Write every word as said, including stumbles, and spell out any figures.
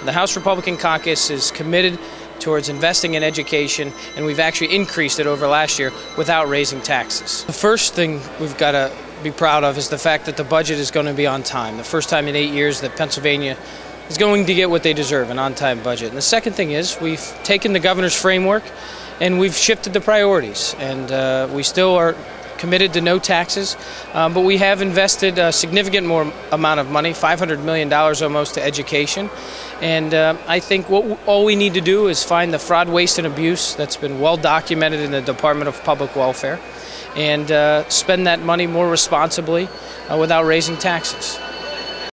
The House Republican Caucus is committed towards investing in education, and we've actually increased it over last year without raising taxes. The first thing we've got to be proud of is the fact that the budget is going to be on time. The first time in eight years that Pennsylvania is going to get what they deserve, an on-time budget. And the second thing is we've taken the governor's framework and we've shifted the priorities, and uh, we still are committed to no taxes, um, but we have invested a significant more amount of money, five hundred million dollars almost, to education. And uh, I think what all we need to do is find the fraud, waste, and abuse that's been well documented in the Department of Public Welfare, and uh, spend that money more responsibly uh, without raising taxes.